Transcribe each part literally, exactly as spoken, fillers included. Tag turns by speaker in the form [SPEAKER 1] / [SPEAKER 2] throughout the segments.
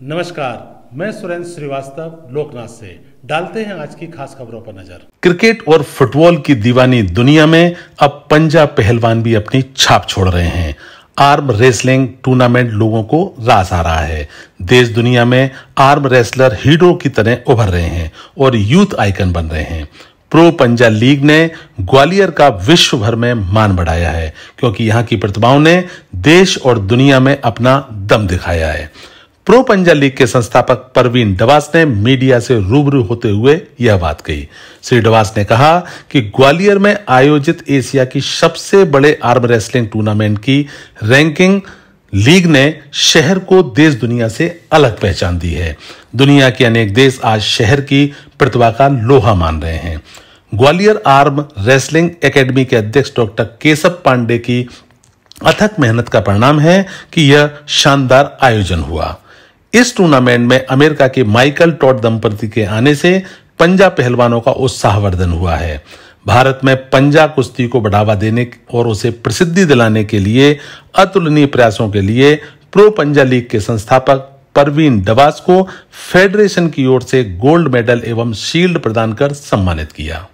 [SPEAKER 1] नमस्कार, मैं सुरेंद्र श्रीवास्तव लोकनाथ से। डालते हैं आज की खास खबरों पर नजर।
[SPEAKER 2] क्रिकेट और फुटबॉल की दीवानी दुनिया में अब पंजाब पहलवान भी अपनी छाप छोड़ रहे हैं। आर्म रेसलिंग टूर्नामेंट लोगों को रास आ रहा है। देश दुनिया में आर्म रेसलर हीरो की तरह उभर रहे हैं और यूथ आइकन बन रहे हैं। प्रो पंजा लीग ने ग्वालियर का विश्व भर में मान बढ़ाया है, क्योंकि यहां की प्रतिभाओं ने देश और दुनिया में अपना दम दिखाया है। प्रो पंजा लीग के संस्थापक परवीन डवास ने मीडिया से रूबरू होते हुए यह बात कही। श्री डवास ने कहा कि ग्वालियर में आयोजित एशिया की सबसे बड़े आर्म रेसलिंग टूर्नामेंट की रैंकिंग लीग ने शहर को देश दुनिया से अलग पहचान दी है। दुनिया के अनेक देश आज शहर की प्रतिभा का लोहा मान रहे हैं। ग्वालियर आर्म रेसलिंग एकेडमी के अध्यक्ष डॉक्टर केशव पांडे की अथक मेहनत का परिणाम है कि यह शानदार आयोजन हुआ। इस टूर्नामेंट में अमेरिका के माइकल टॉड दंपति के आने से पंजा पहलवानों का उत्साहवर्धन हुआ है। भारत में पंजा कुश्ती को बढ़ावा देने और उसे प्रसिद्धि दिलाने के लिए अतुलनीय प्रयासों के लिए प्रो पंजा लीग के संस्थापक परवीन डवास को फेडरेशन की ओर से गोल्ड मेडल एवं शील्ड प्रदान कर सम्मानित किया।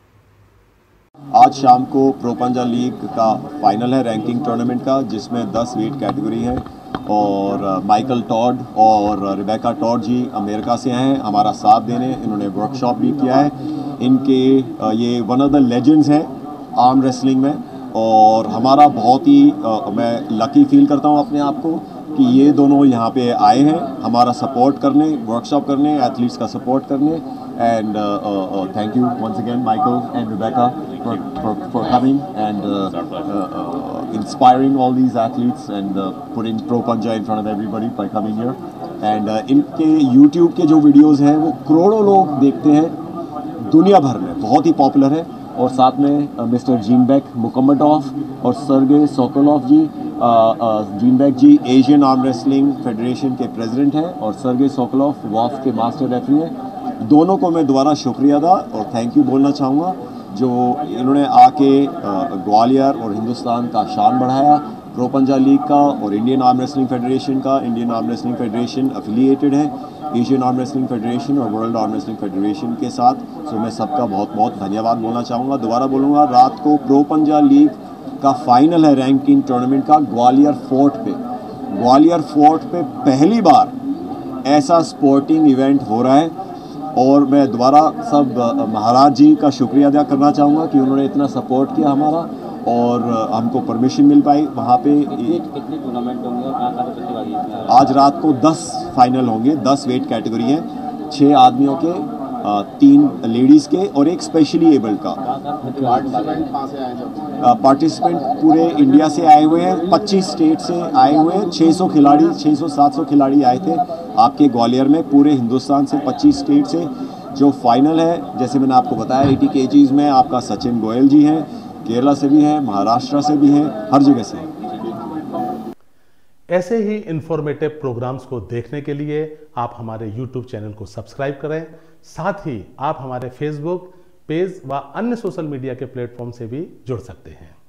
[SPEAKER 3] आज शाम को प्रो पंजा लीग का फाइनल है रैंकिंग टूर्नामेंट का, जिसमें दस वेट कैटेगरी है और माइकल टॉड और रिबेका टॉड जी अमेरिका से हैं हमारा साथ देने। इन्होंने वर्कशॉप भी किया है। इनके ये वन ऑफ द लेजेंड्स हैं आर्म रेसलिंग में और हमारा बहुत ही मैं लकी फील करता हूँ अपने आप को कि ये दोनों यहाँ पे आए हैं हमारा सपोर्ट करने, वर्कशॉप करने, एथलीट्स का सपोर्ट करने। And uh, uh, uh, thank you once again, Michael and Rebecca, for, for, for coming and uh, uh, uh, inspiring all these athletes and uh, putting Pro Panja in front of everybody by coming here. And uh, इनके YouTube के जो videos हैं वो करोड़ों लोग देखते हैं दुनिया भर में, बहुत ही पॉपुलर है। और साथ में मिस्टर जीनबेक मुकम्मदोव और Sergey Sokolov ji, Jeenbek ji Asian arm wrestling federation के प्रेसिडेंट हैं और सर्गे सोकोलोव वॉफ के मास्टर रेफरी हैं। दोनों को मैं दोबारा शुक्रिया अदा और थैंक यू बोलना चाहूँगा जो इन्होंने आके ग्वालियर और हिंदुस्तान का शान बढ़ाया। प्रो पंजा लीग का और इंडियन आर्म रेसलिंग फेडरेशन का, Indian arm wrestling federation affiliated है एशियन आर्म रेसलिंग फेडरेशन और वर्ल्ड आर्म रेसलिंग फेडरेशन के साथ। सो मैं सबका बहुत बहुत धन्यवाद बोलना चाहूँगा। दोबारा बोलूँगा, रात को प्रो पंजा लीग का फाइनल है रैंकिंग टूर्नामेंट का ग्वालियर फोर्ट पे। ग्वालियर फोर्ट पे पहली बार ऐसा स्पोर्टिंग इवेंट हो रहा है और मैं दोबारा सब महाराज जी का शुक्रिया अदा करना चाहूँगा कि उन्होंने इतना सपोर्ट किया हमारा और हमको परमिशन मिल पाई वहाँ पे।
[SPEAKER 4] कितने टूर्नामेंट होंगे और कहाँ कहाँ प्रतिभागी हैं?
[SPEAKER 3] आज रात को दस फाइनल होंगे, दस वेट कैटेगरी हैं, छः आदमियों के, तीन लेडीज़ के और एक स्पेशली एबल्ड का। पार्टिसिपेंट पूरे इंडिया से आए हुए हैं, पच्चीस स्टेट से आए हुए हैं, छह सौ खिलाड़ी, छह सौ सात सौ खिलाड़ी आए थे आपके ग्वालियर में। पूरे हिंदुस्तान से पच्चीस स्टेट से जो फाइनल है, जैसे मैंने आपको बताया अस्सी केजीज़ में आपका सचिन गोयल जी हैं, केरला से भी हैं, महाराष्ट्र से भी हैं, हर जगह से।
[SPEAKER 1] ऐसे ही इंफॉर्मेटिव प्रोग्राम्स को देखने के लिए आप हमारे यूट्यूब चैनल को सब्सक्राइब करें। साथ ही आप हमारे फेसबुक पेज व अन्य सोशल मीडिया के प्लेटफॉर्म से भी जुड़ सकते हैं।